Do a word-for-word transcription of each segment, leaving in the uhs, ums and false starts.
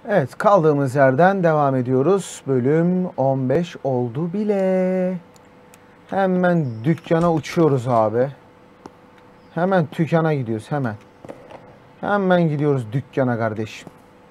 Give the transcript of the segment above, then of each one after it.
Evet, kaldığımız yerden devam ediyoruz. Bölüm on beş oldu bile. Hemen dükkana uçuyoruz abi. Hemen dükkana gidiyoruz hemen. Hemen gidiyoruz dükkana kardeşim.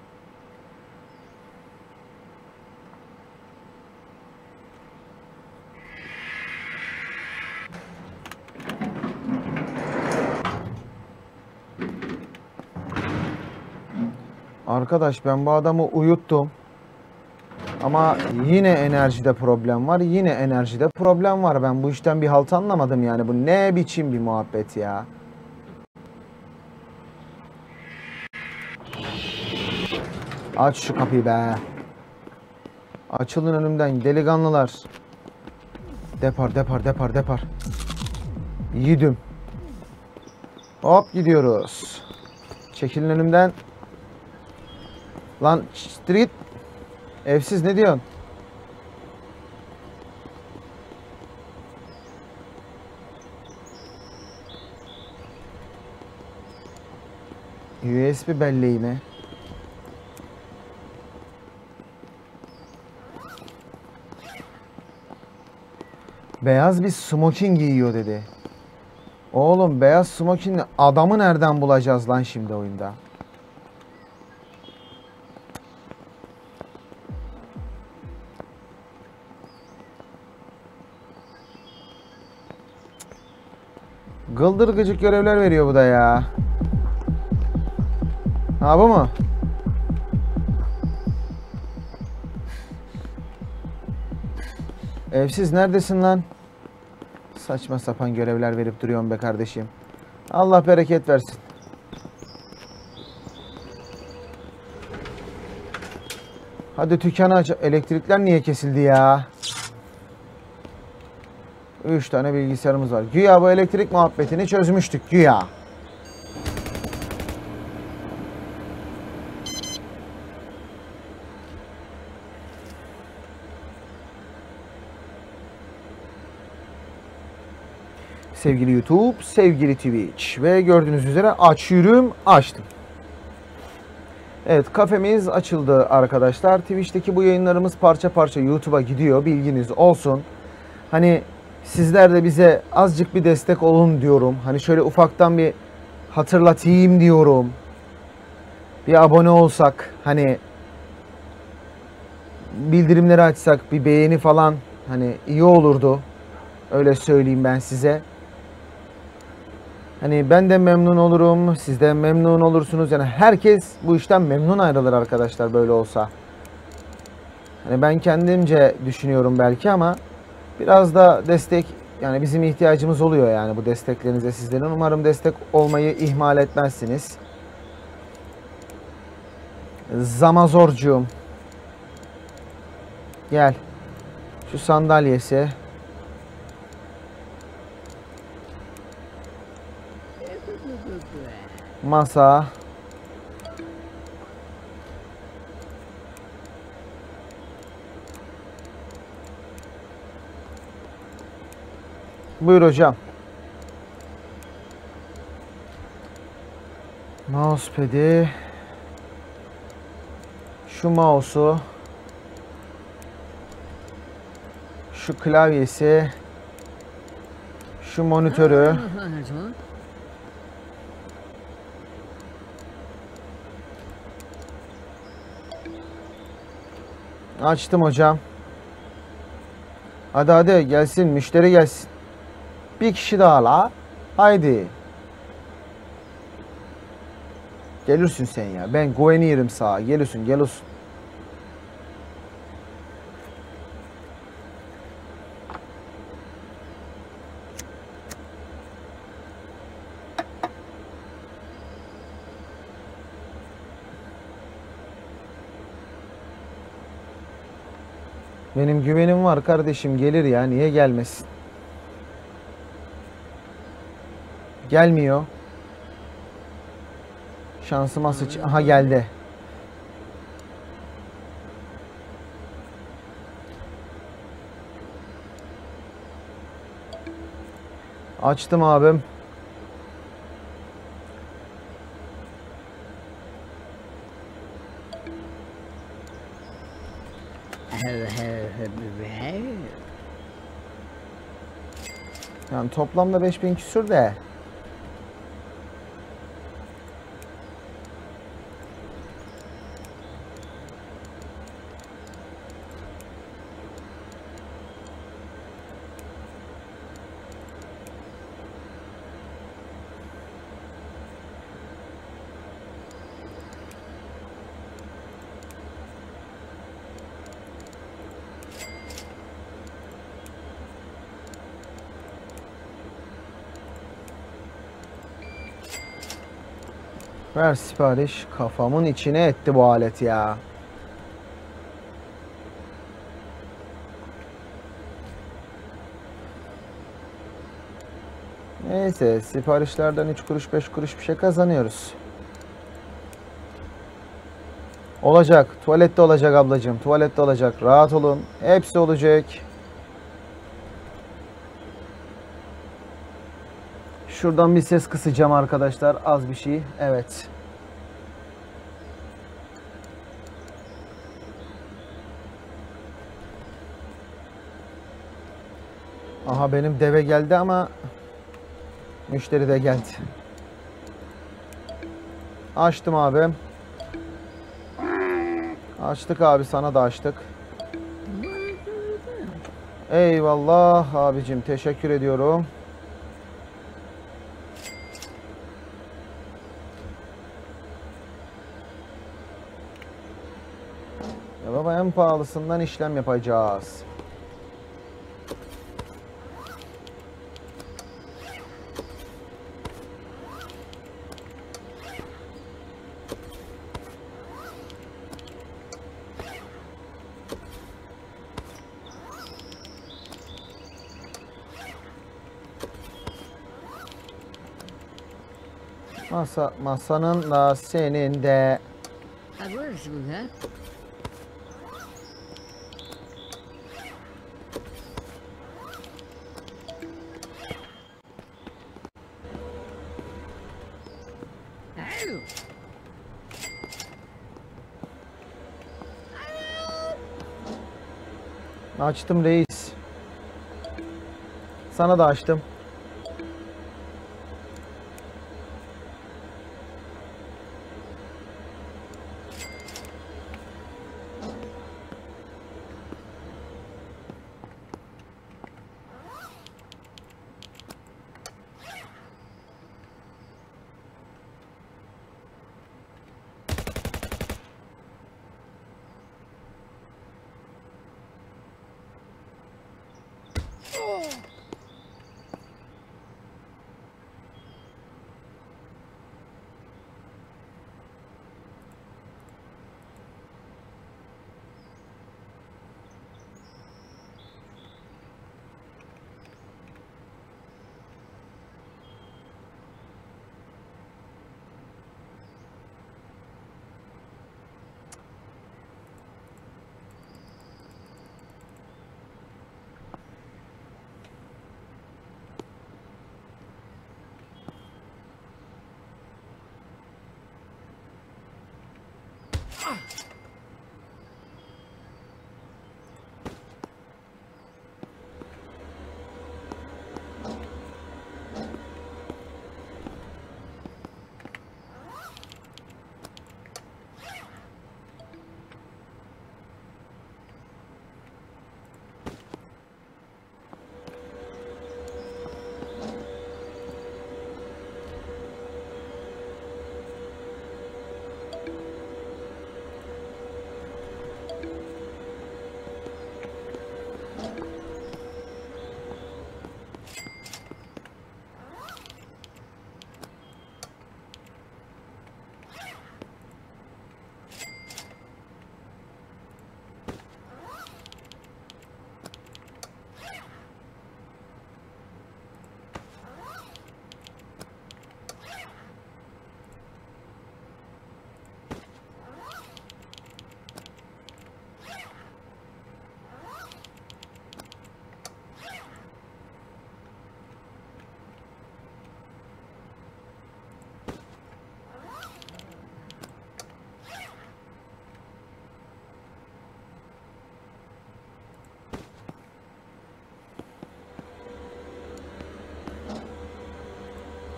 Arkadaş ben bu adamı uyuttum. Ama yine enerjide problem var. Yine enerjide problem var. Ben bu işten bir halt anlamadım yani. Bu ne biçim bir muhabbet ya. Aç şu kapıyı be. Açılın önümden delikanlılar. Depar depar depar depar. Yiğidim. Hop gidiyoruz. Çekilin önümden. Lan street. Evsiz ne diyorsun? U S B belleği mi? Beyaz bir smoking giyiyor dedi. Oğlum beyaz smoking adamı nereden bulacağız lan şimdi oyunda? Gıldır gıcık görevler veriyor bu da ya. Ha bu mu? Evsiz neredesin lan? Saçma sapan görevler verip duruyorsun be kardeşim. Allah bereket versin. Hadi dükkanı aç. Elektrikler niye kesildi ya? Üç tane bilgisayarımız var. Güya bu elektrik muhabbetini çözmüştük. Güya. Sevgili YouTube, sevgili Twitch ve gördüğünüz üzere açıyorum, açtım. Evet, kafemiz açıldı arkadaşlar. Twitch'teki bu yayınlarımız parça parça YouTube'a gidiyor. Bilginiz olsun. Hani sizler de bize azıcık bir destek olun diyorum. Hani şöyle ufaktan bir hatırlatayım diyorum. Bir abone olsak, hani bildirimleri açsak, bir beğeni falan hani iyi olurdu. Öyle söyleyeyim ben size. Hani ben de memnun olurum, siz de memnun olursunuz. Yani herkes bu işten memnun ayrılır arkadaşlar böyle olsa. Hani ben kendimce düşünüyorum belki ama biraz da destek, yani bizim ihtiyacımız oluyor yani bu desteklerinize sizlerin. Umarım destek olmayı ihmal etmezsiniz. Zamazorcuğum. Gel. Şu sandalyesi. Masa. Buyur hocam. Mousepad'i. Şu mouse'u. Şu klavyesi. Şu monitörü. Açtım hocam. Hadi hadi gelsin, müşteri gelsin. Bir kişi daha la. Haydi. Gelirsin sen ya. Ben güveniyorum sağa. Gelirsin, gelirsin. Benim güvenim var kardeşim, gelir ya, niye gelmesin? Gelmiyor. Şansıma sıç. Aha geldi. Açtım abim. Yani toplamda beş bin küsür de. Ver sipariş. Kafamın içine etti bu alet ya. Neyse, siparişlerden üç kuruş beş kuruş bir şey kazanıyoruz. Olacak. Tuvalette olacak ablacığım. Tuvalette olacak. Rahat olun. Hepsi olacak. Şuradan bir ses kısacağım arkadaşlar. Az bir şey. Evet. Aha benim deve geldi ama müşteri de geldi. Açtım abi. Açtık abi, sana da açtık. Eyvallah abicim, teşekkür ediyorum. Ya baba, en pahalısından işlem yapacağız. Masa, masanın da senin de. Açtım reis. Sana da açtım.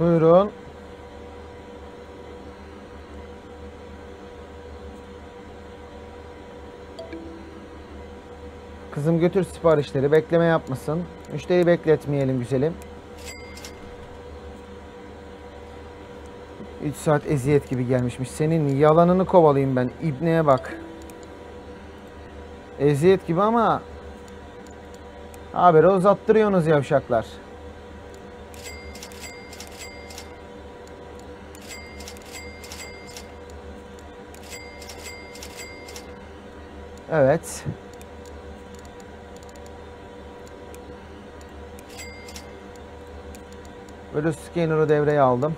Buyurun. Kızım götür siparişleri. Bekleme yapmasın. Müşteriyi bekletmeyelim güzelim. üç saat eziyet gibi gelmişmiş. Senin yalanını kovalayayım ben. İbneye bak. Eziyet gibi ama haberi uzattırıyorsunuz yavşaklar. Evet. Böyle scanner'ı devreye aldım.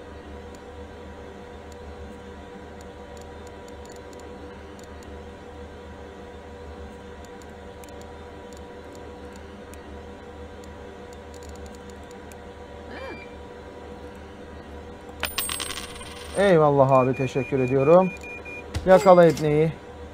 Eyvallah abi, teşekkür ediyorum. Yakala ibneyi.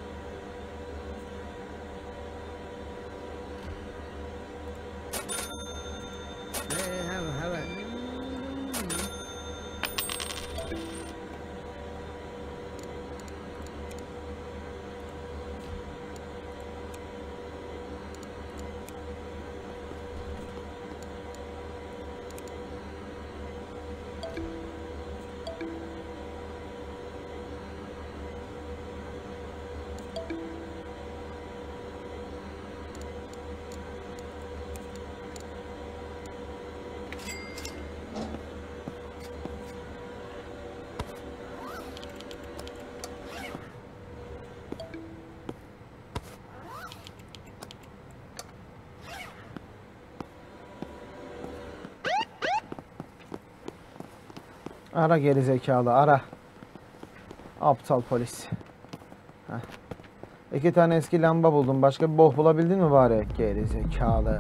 Ara geri zekalı, ara. Aptal polis. Heh. İki tane eski lamba buldum. Başka bir bok bulabildin mi bari? Geri zekalı.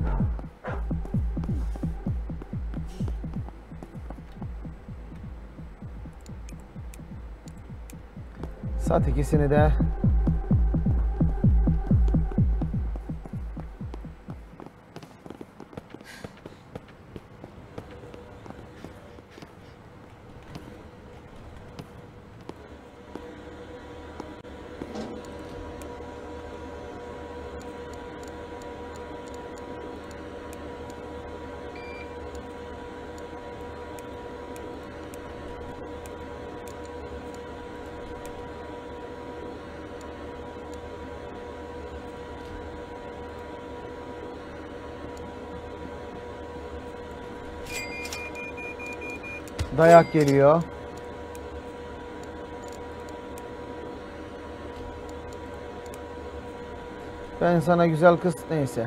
Sat ikisini de. Dayak geliyor. Ben sana güzel kız, neyse.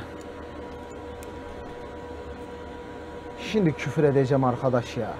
Şimdi küfür edeceğim arkadaş ya.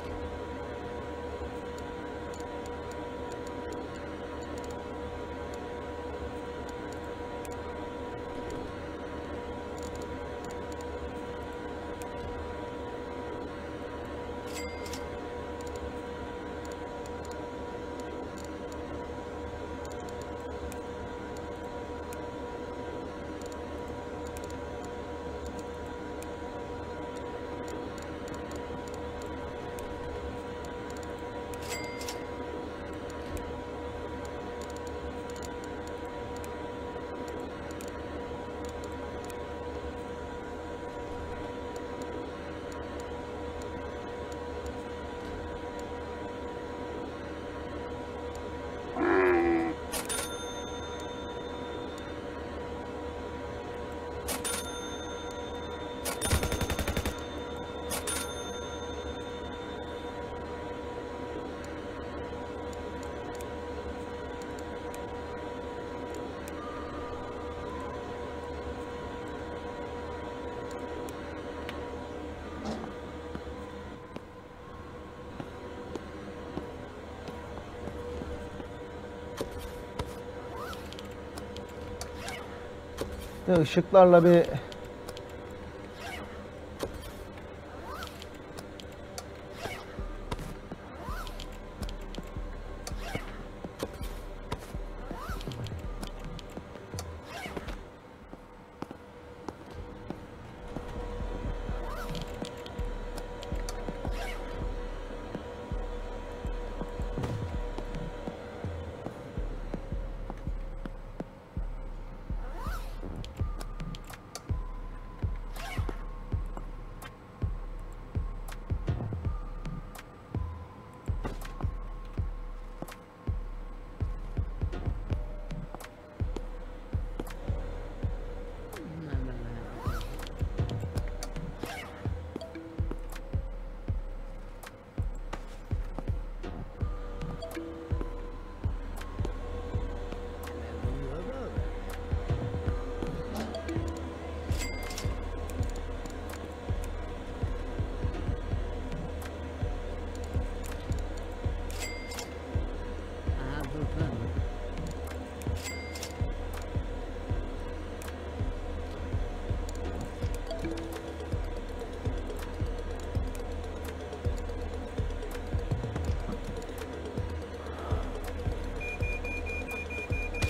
Işıklarla bir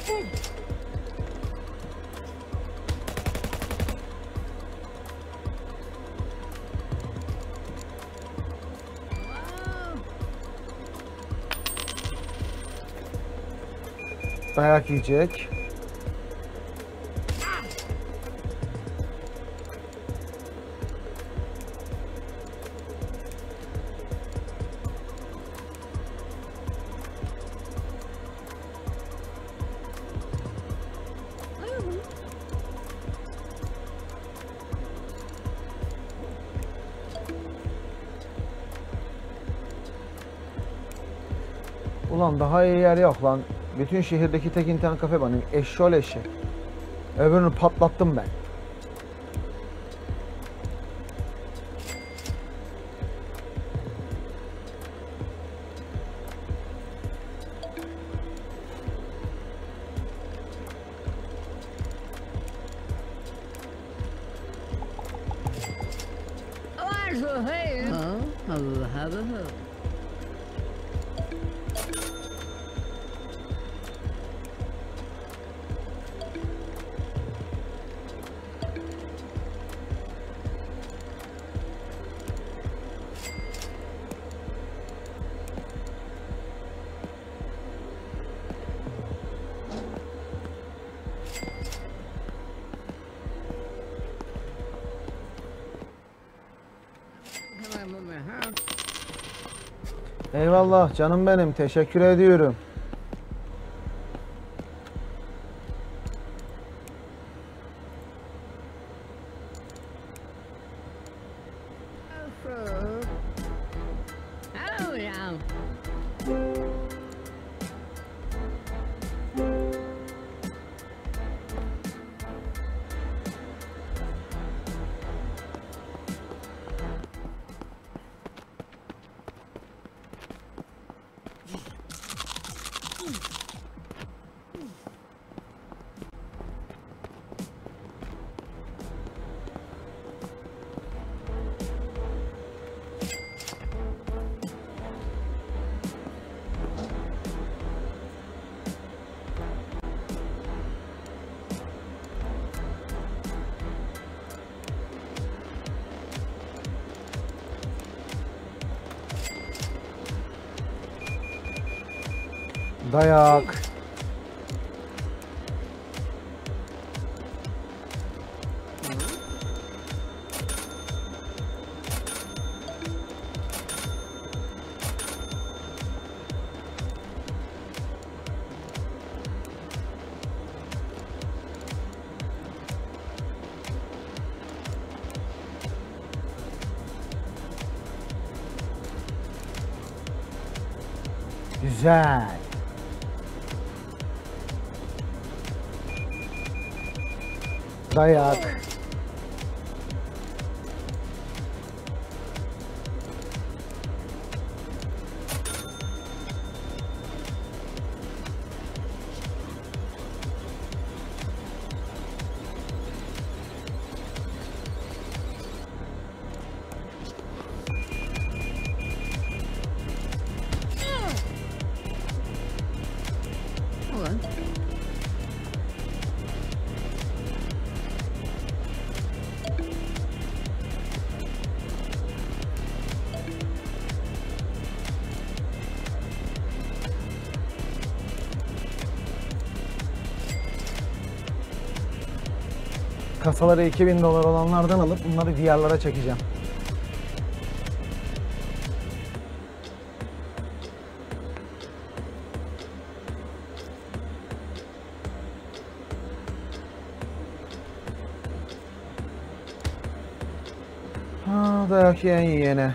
Dayak yiyecek. Ulan daha iyi yer yok lan. Bütün şehirdeki tek internet kafe benim. Eşşol eşek. Öbürünü patlattım ben. Eyvallah canım benim. Teşekkür ediyorum. Dayak. Güzel. Dayak. Kasaları iki bin dolar olanlardan alıp bunları diyarlara çekeceğim. Ha, dayak yiyen yiyene.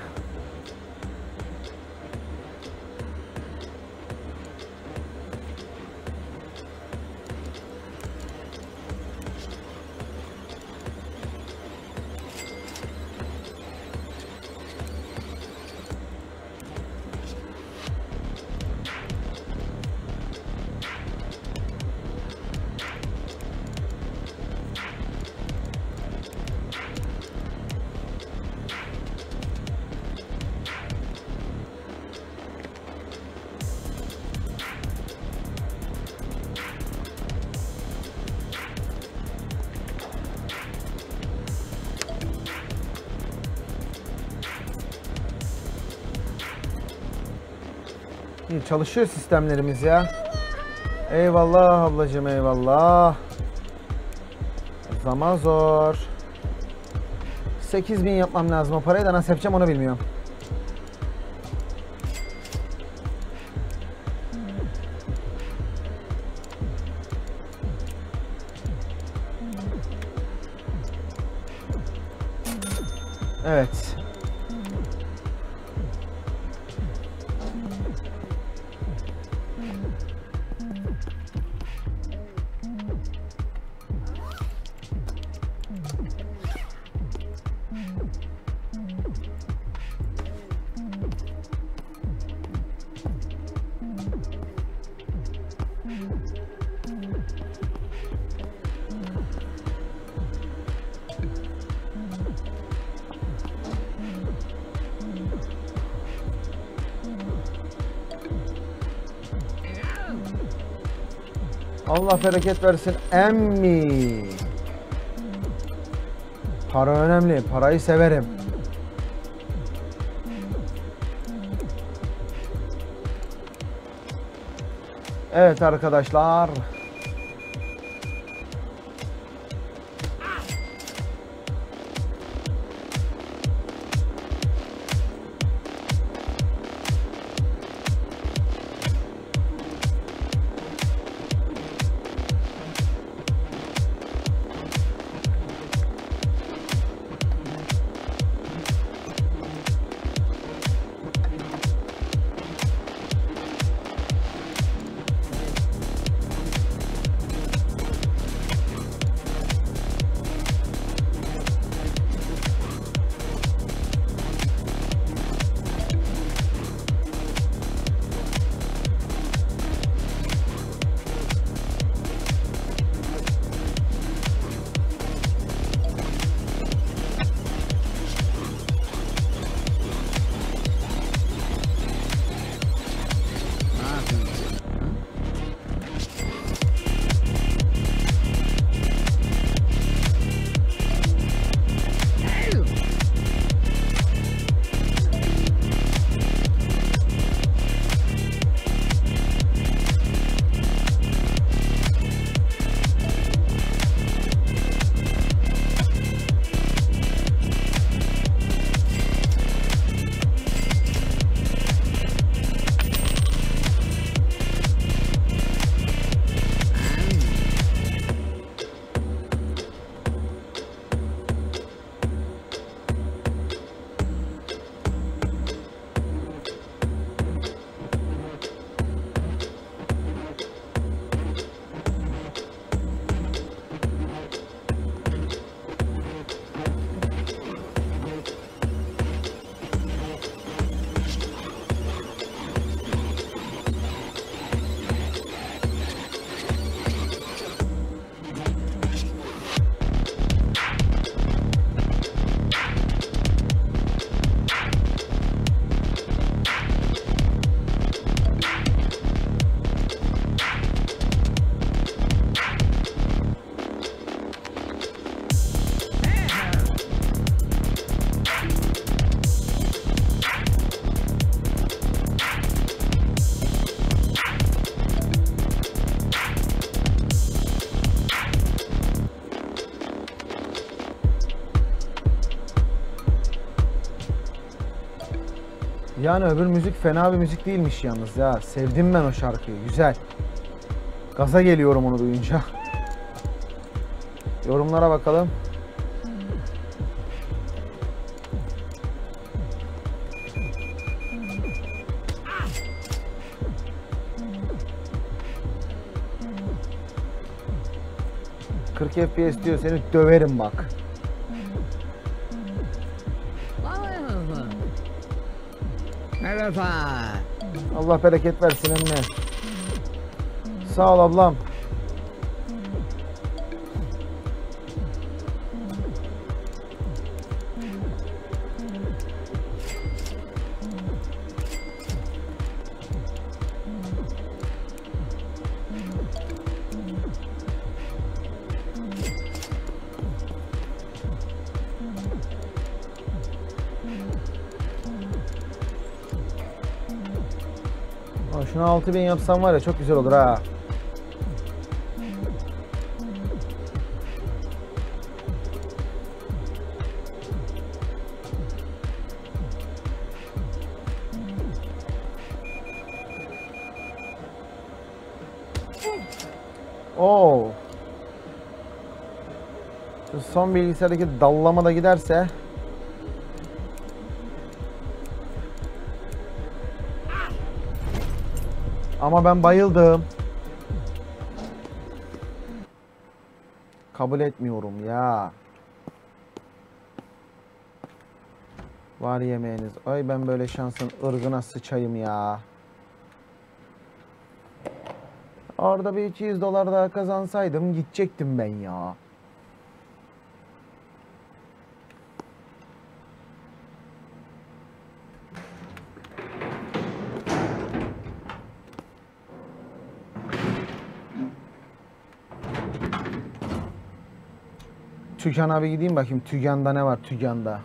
İyi, çalışıyor sistemlerimiz ya. Eyvallah ablacığım, eyvallah. Zaman zor. sekiz bin yapmam lazım, o parayı da nasıl yapacağım onu bilmiyorum. Evet. Allah bereket versin emmi. Para önemli. Parayı severim. Evet arkadaşlar. Yani öbür müzik fena bir müzik değilmiş yalnız ya. Sevdim ben o şarkıyı. Güzel. Gaza geliyorum onu duyunca. Yorumlara bakalım. kırk F P S diyor, seni döverim bak. Merhaba. Allah bereket versin anne. Sağ ol ablam. Şunu altı bin yapsam var ya çok güzel olur ha. Oo. Şu son bilgisayardaki dallama da giderse. Ama ben bayıldım. Kabul etmiyorum ya. Var yemeğiniz. Ay ben böyle şansın ırgına sıçayım ya. Orada bir iki yüz dolar daha kazansaydım gidecektim ben ya. Tükan'a bir gideyim bakayım. Tükan'da ne var Tükan'da?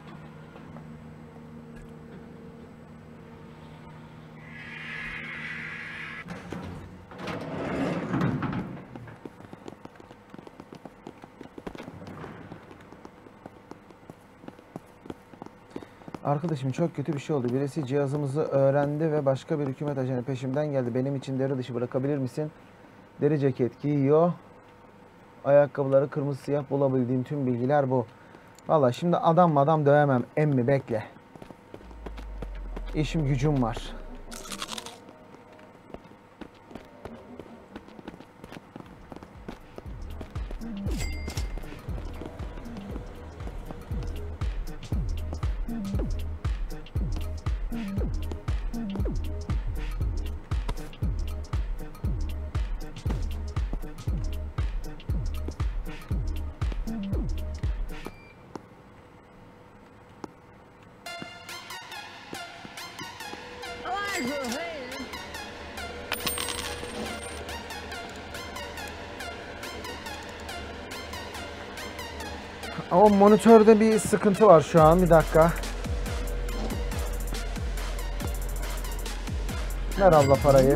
Arkadaşım çok kötü bir şey oldu. Birisi cihazımızı öğrendi ve başka bir hükümet ajanı peşimden geldi. Benim için devre dışı bırakabilir misin? Deri ceket giyiyor. Ayakkabıları kırmızı siyah, bulabildiğim tüm bilgiler bu. Valla şimdi adam adam dövemem. Emmi bekle. İşim gücüm var. Ama monitörde bir sıkıntı var şu an. Bir dakika. Ver abla parayı.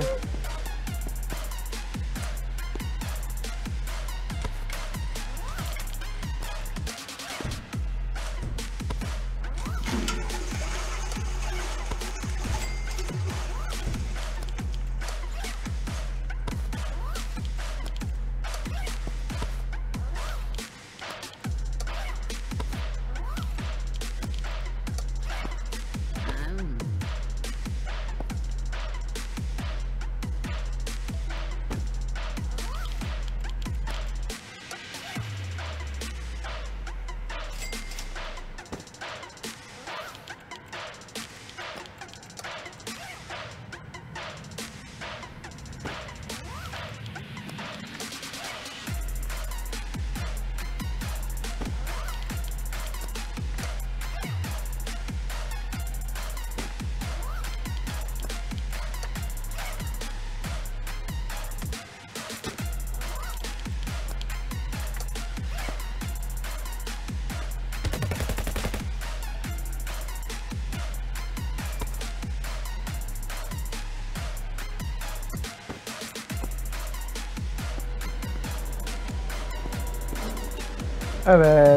Evet.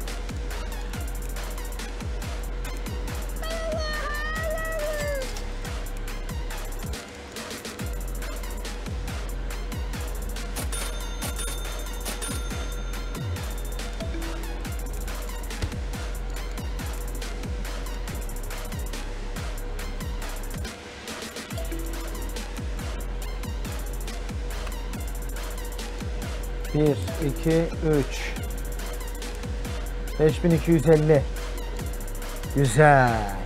Bir, iki, üç. beş bin iki yüz elli. Güzel.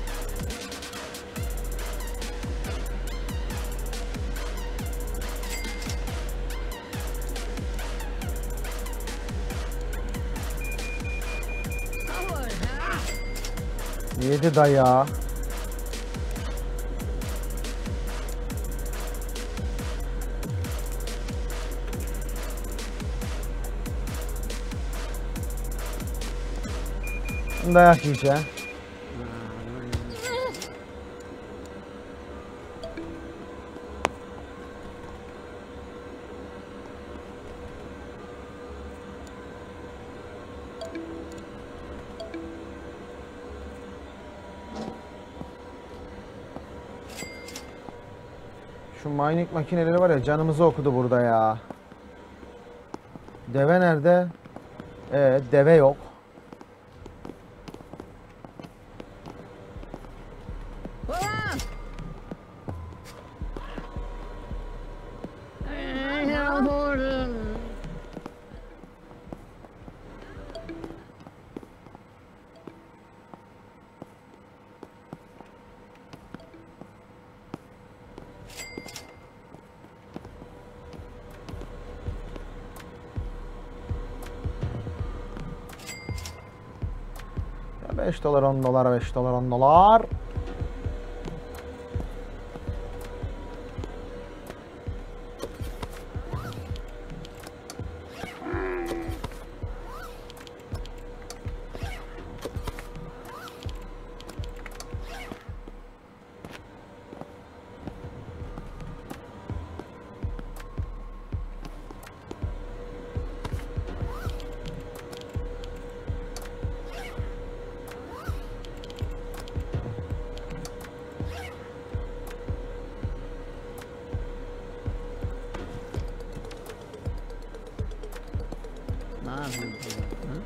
Yedi dayağı. Dayak yiyeceğim. Şu mining makineleri var ya, canımızı okudu burada ya. Deve nerede? Ee, deve yok. Ulan! Ee, yavrum. beş dolar, on dolar, beş dolar, on dolar. Ne yapıyorsun? Hı?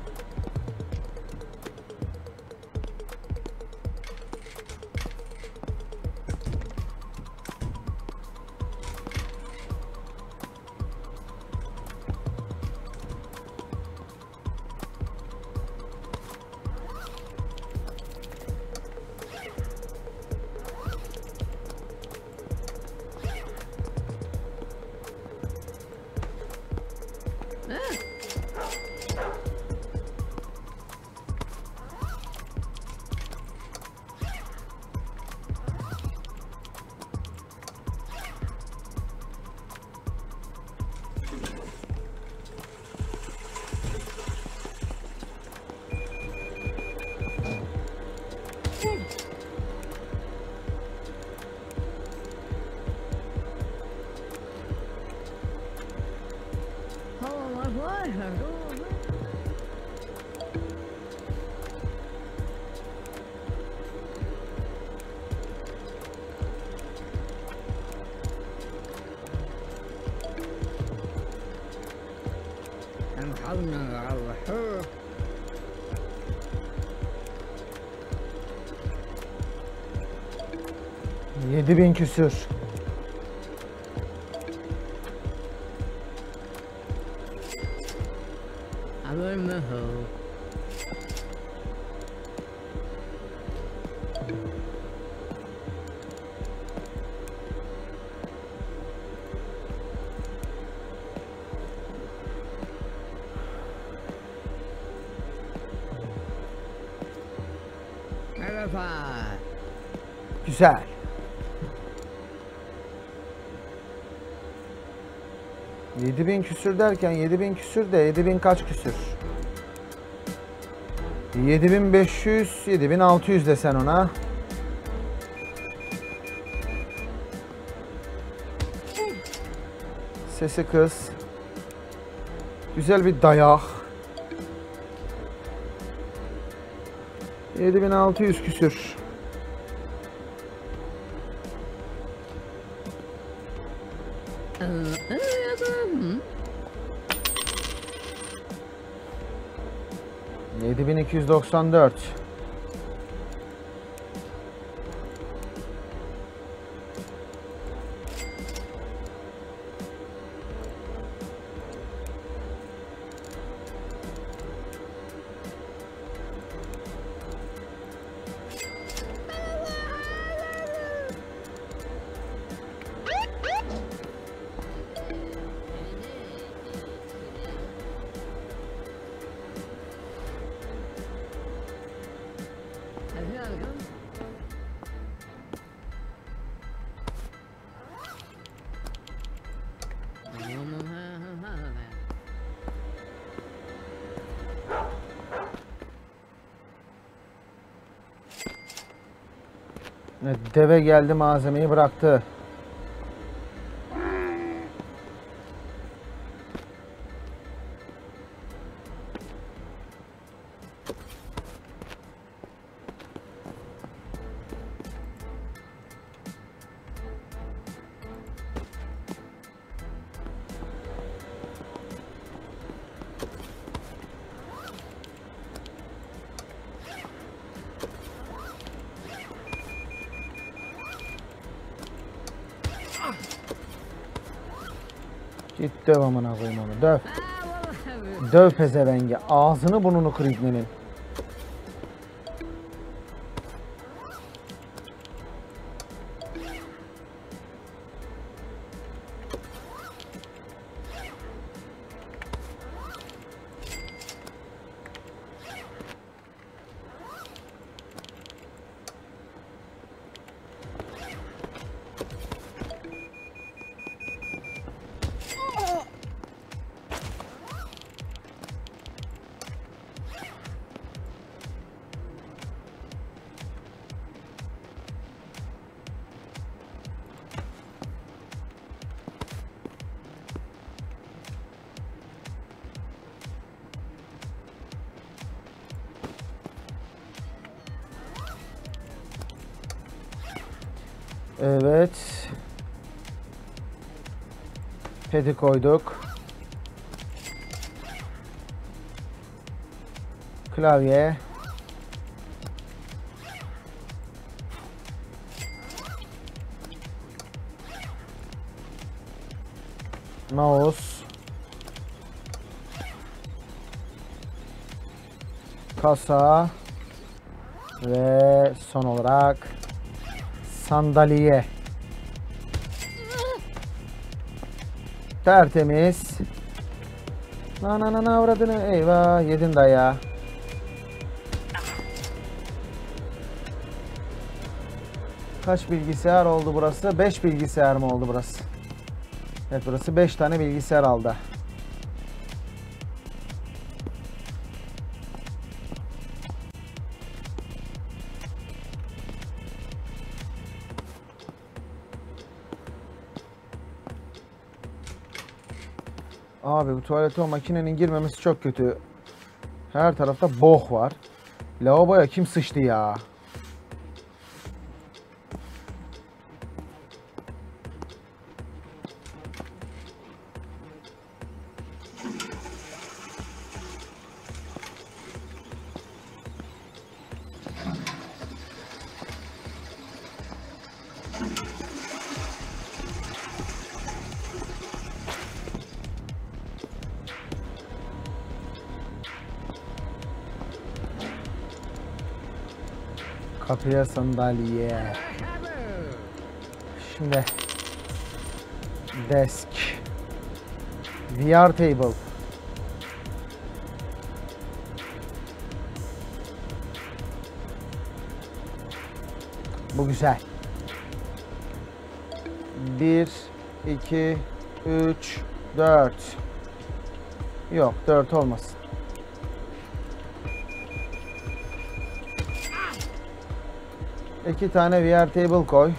Oh, my God. نحاولنا على الحر. Yedi bin küsür. عمل ما هو مرفع. Güzel. Yedi bin küsür derken yedi bin küsür de yedi bin kaç küsür? Yedi bin beş yüz, yedi bin altı yüz desen ona. Sesi kız. Güzel bir dayak. yedi bin altı yüz küsür. yedi bin iki yüz doksan dört. Evet, deve geldi, malzemeyi bıraktı. Git döv amına koyayım onu, döv. Ah, vallahi. Döv pezevenge. Ağzını burnunu kır ibnenin. Evet. Pedi koyduk. Klavye. Mouse. Kasa. Ve son olarak sandalye. Tertemiz. Na na na na avradını. Eyvah, yedin dayağı. Kaç bilgisayar oldu burası? beş bilgisayar mı oldu burası? Evet, burası beş tane bilgisayar aldı. Abi bu tuvalete o makinenin girmemesi çok kötü. Her tarafta boh var. Lavaboya kim sıçtı ya? Kapıya sandalye. Şimdi desk, V R table. Bu güzel. Bir, iki, üç, dört. Yok, dört olmasın. İki tane V R table koy.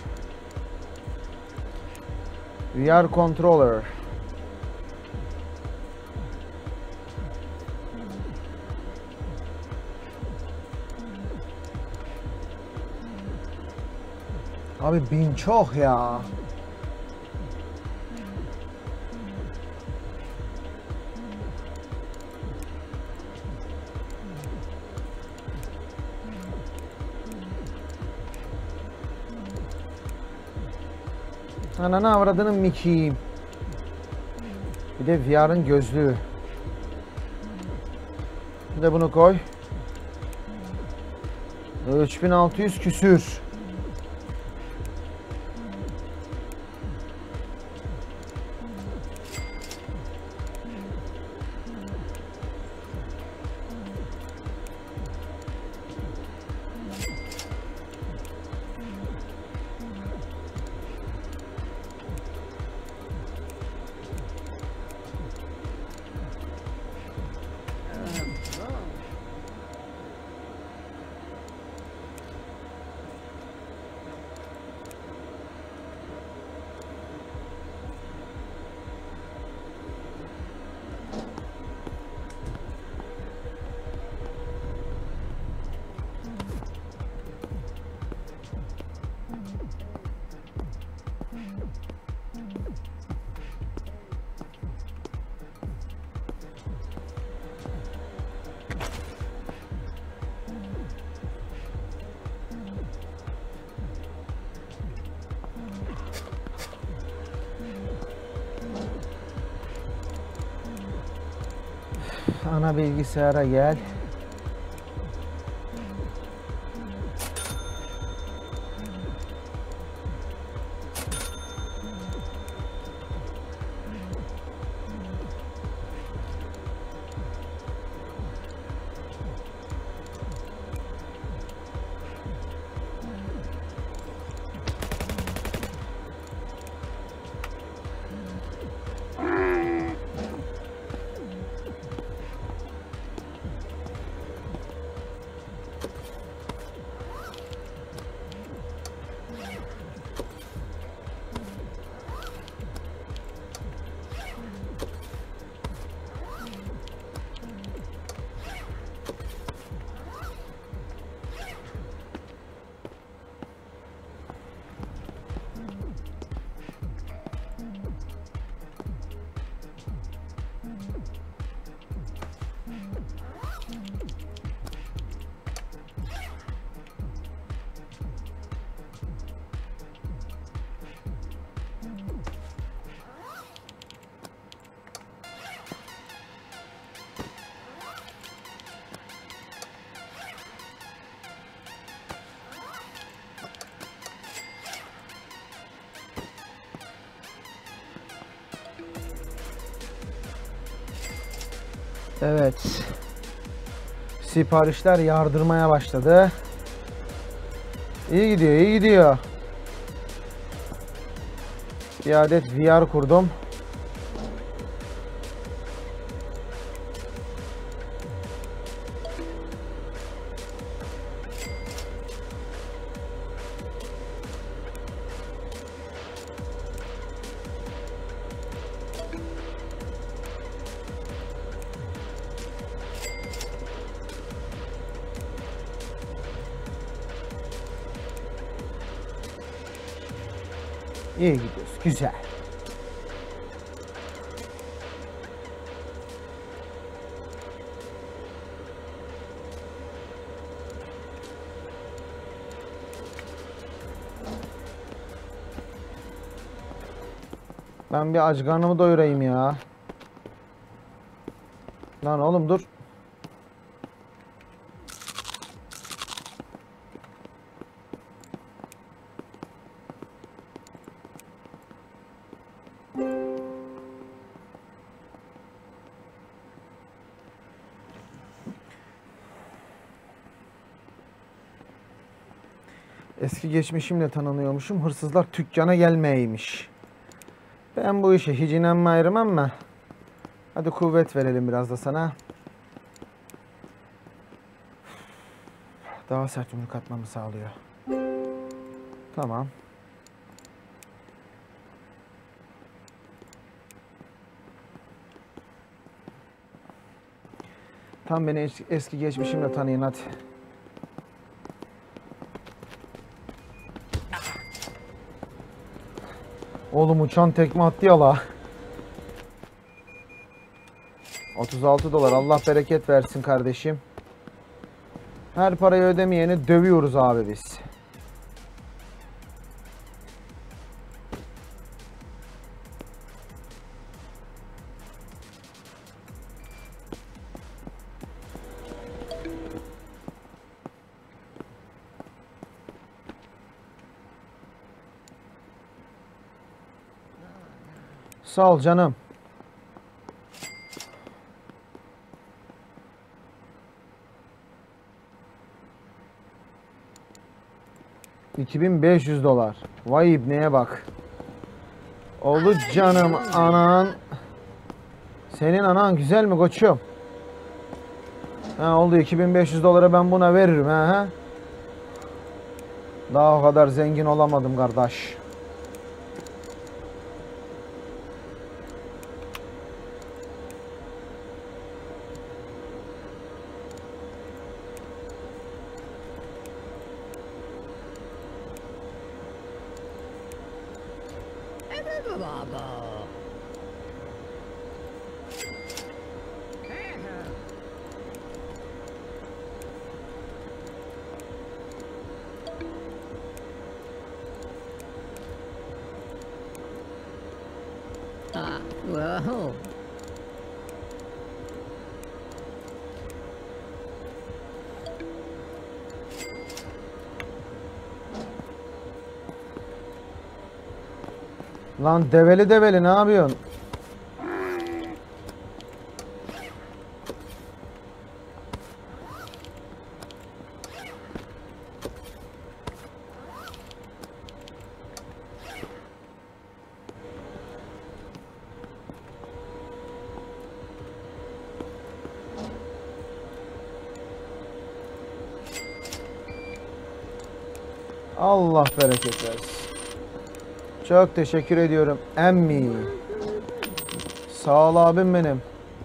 V R controller. Abi bin çok ya. Ananı avradının mikiyim. Bir de V R'ın gözlüğü. Bir de bunu koy. üç bin altı yüz küsür. Ana bilgisayara gel. Evet. Siparişler yardırmaya başladı. İyi gidiyor, iyi gidiyor. Bir adet V R kurdum. İyi gidiyoruz. Güzel. Ben bir aç karnımı doyurayım ya. Lan oğlum dur. Eski geçmişimle tanınıyormuşum. Hırsızlar dükkana gelmeyeymiş. Ben bu işe hiç inanmayırım ama hadi kuvvet verelim biraz da sana. Daha sert yumruk atmamı sağlıyor. Tamam. Tam beni es- eski geçmişimle tanıyın hadi. Oğlum uçan tekme attı ya la. otuz altı dolar. Allah bereket versin kardeşim. Her parayı ödemeyeni dövüyoruz abi biz. Sağ ol canım. iki bin beş yüz dolar. Vay ibneye bak. Oldu canım anan. Senin anan güzel mi koçum? Ha, oldu iki bin beş yüz dolara ben buna veririm ha, ha. Daha o kadar zengin olamadım kardeş. Baba. Ah, well. Lan develi develi ne yapıyorsun? Allah bereket versin. Çok teşekkür ediyorum emmi. Sağ ol abim benim.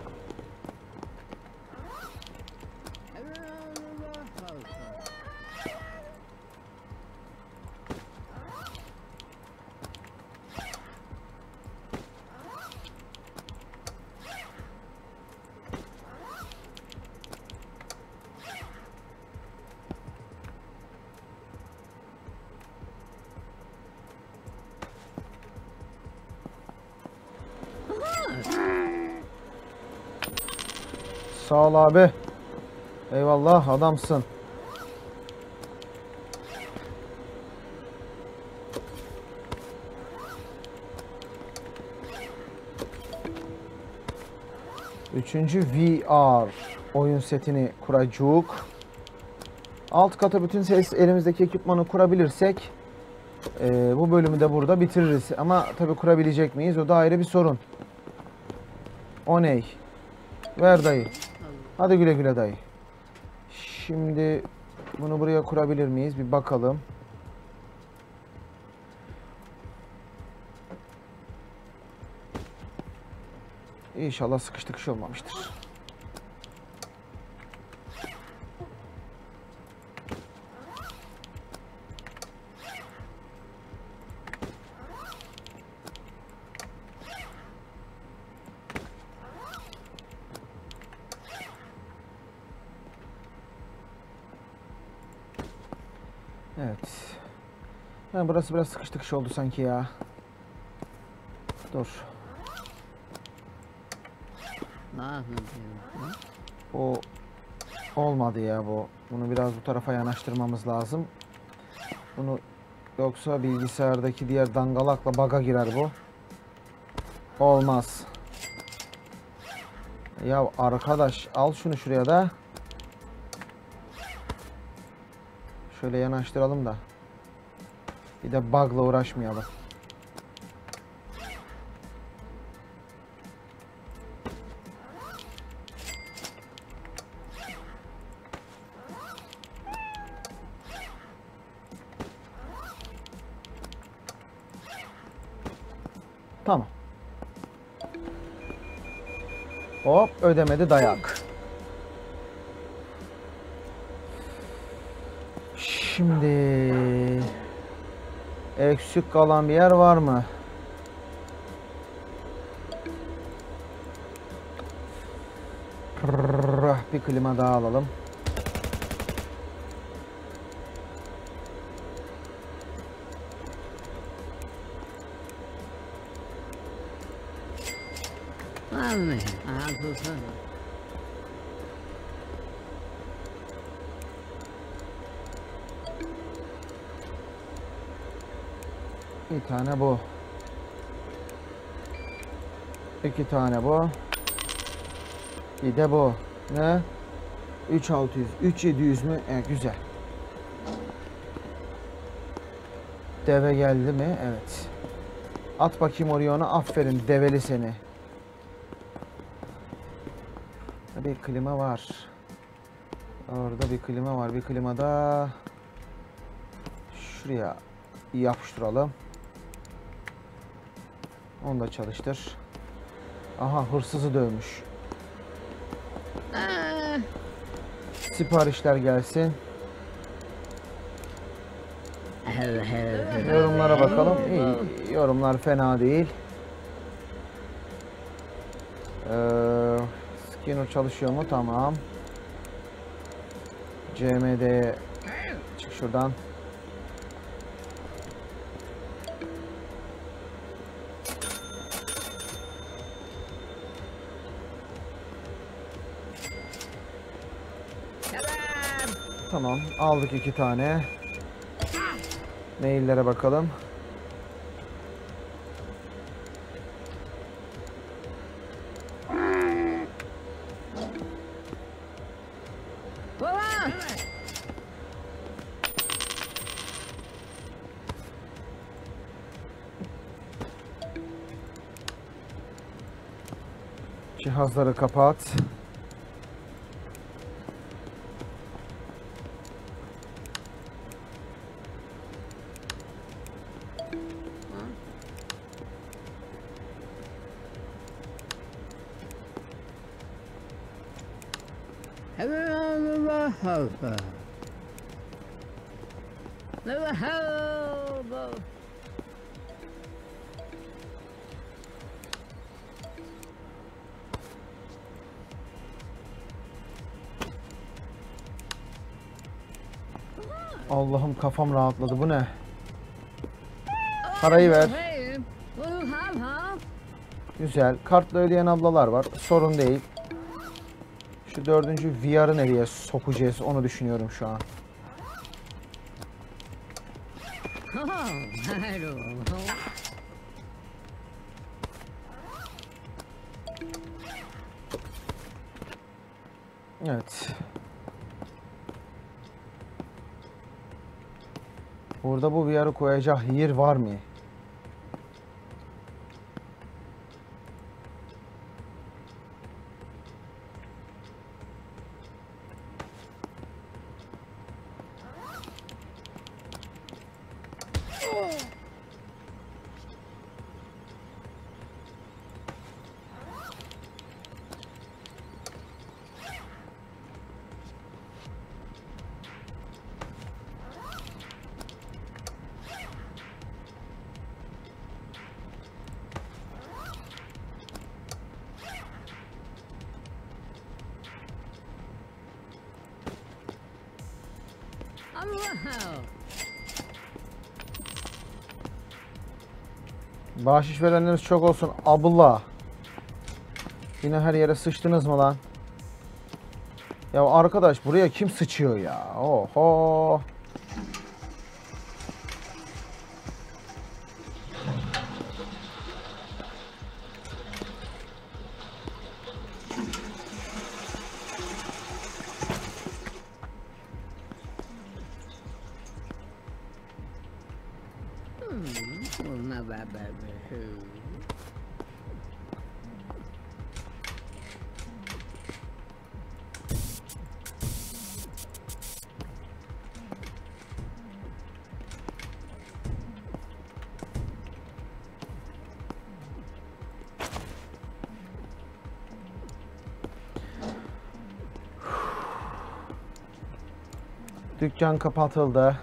Sağ ol abi. Eyvallah adamsın. Üçüncü V R oyun setini kuracağız. Alt kata bütün ses elimizdeki ekipmanı kurabilirsek e, bu bölümü de burada bitiririz. Ama tabi kurabilecek miyiz? O da ayrı bir sorun. O ney? Ver dayı. Hadi güle güle dayı. Şimdi bunu buraya kurabilir miyiz? Bir bakalım. İnşallah sıkış tıkış olmamıştır. Evet. Yani burası biraz sıkış tıkış oldu sanki ya. Dur. Ne yapıyorsun? O olmadı ya bu. Bunu biraz bu tarafa yanaştırmamız lazım. Bunu yoksa bilgisayardaki diğer dangalakla bug'a girer bu. Olmaz. Ya arkadaş al şunu şuraya da. Şöyle yanaştıralım da. Bir de bug'la uğraşmayalım. Tamam. Hop ödemedi dayak. Şimdi eksik kalan bir yer var mı? Pırrrr, bir klima daha alalım. Var mı? Aha tutsana. Bir tane bu. İki tane bu. Bir de bu. Ne? üç bin altı yüz. üç bin yedi yüz mü? Evet, güzel. Deve geldi mi? Evet. At bakayım oraya onu. Aferin develi seni. Bir klima var. Orada bir klima var. Bir klima da şuraya yapıştıralım. Onu da çalıştır. Aha hırsızı dövmüş. Aa, Siparişler gelsin. evet, evet. Yorumlara bakalım. İyi, yorumlar fena değil. Ee, Scanner çalışıyor mu? Tamam. C M D çık şuradan. Tamam. Aldık iki tane. Maillere bakalım. Cihazları kapat. Allah'ım kafam rahatladı. Bu ne? Parayı ver. Güzel. Kartla ödeyen ablalar var. Sorun değil. Şu dördüncü V R'ı nereye sokacağız onu düşünüyorum şu an. Evet. Burada bu V R'ı koyacak yer var mı? Bahşiş verenleriniz çok olsun abla. Yine her yere sıçtınız mı lan? Ya arkadaş buraya kim sıçıyor ya? Oho. Dükkan kapatıldı.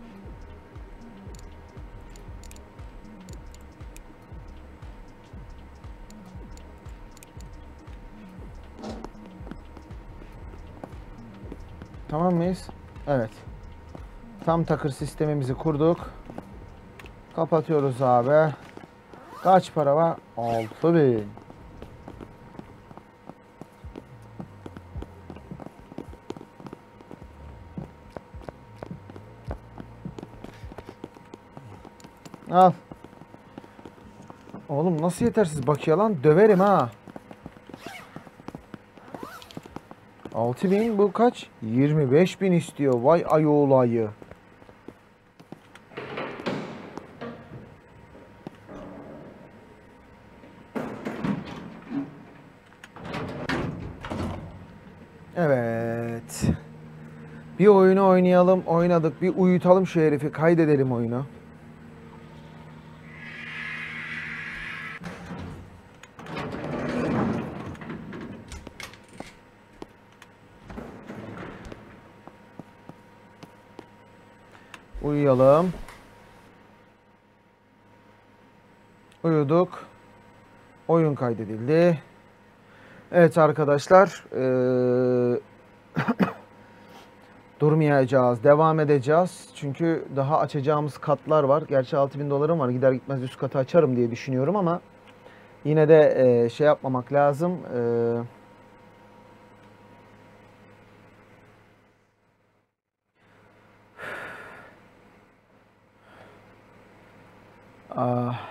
Tamam mıyız? Evet. Tam takır sistemimizi kurduk. Kapatıyoruz abi. Kaç para var? altı bin. Al. Oğlum nasıl yetersiz bakiye lan? Döverim ha. altı bin bu kaç? yirmi beş bin istiyor. Vay ayı olayı. Evet. Bir oyunu oynayalım. Oynadık. Bir uyutalım şu herifi. Kaydedelim oyunu. Uyuyalım. Uyuduk. Oyun kaydedildi. Evet arkadaşlar. Ee... Durmayacağız. Devam edeceğiz. Çünkü daha açacağımız katlar var. Gerçi altı bin dolarım var. Gider gitmez üst katı açarım diye düşünüyorum ama yine de e, şey yapmamak lazım. E... Ah.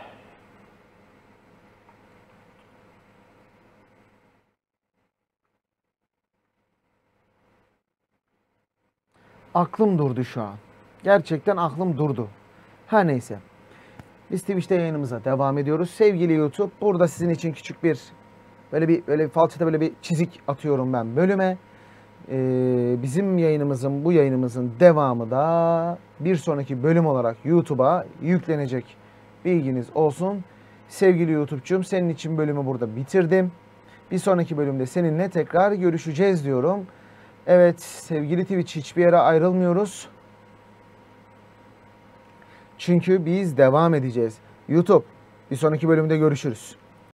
Aklım durdu şu an. Gerçekten aklım durdu. Her neyse. Biz Twitch'te yayınımıza devam ediyoruz. Sevgili YouTube, burada sizin için küçük bir Böyle bir böyle bir falçata böyle bir çizik atıyorum ben bölüme. Ee, bizim yayınımızın, bu yayınımızın devamı da bir sonraki bölüm olarak YouTube'a yüklenecek. Bilginiz olsun. Sevgili YouTube'cum, senin için bölümü burada bitirdim. Bir sonraki bölümde seninle tekrar görüşeceğiz diyorum. Evet sevgili Twitch, hiçbir yere ayrılmıyoruz. Çünkü biz devam edeceğiz. YouTube, bir sonraki bölümde görüşürüz.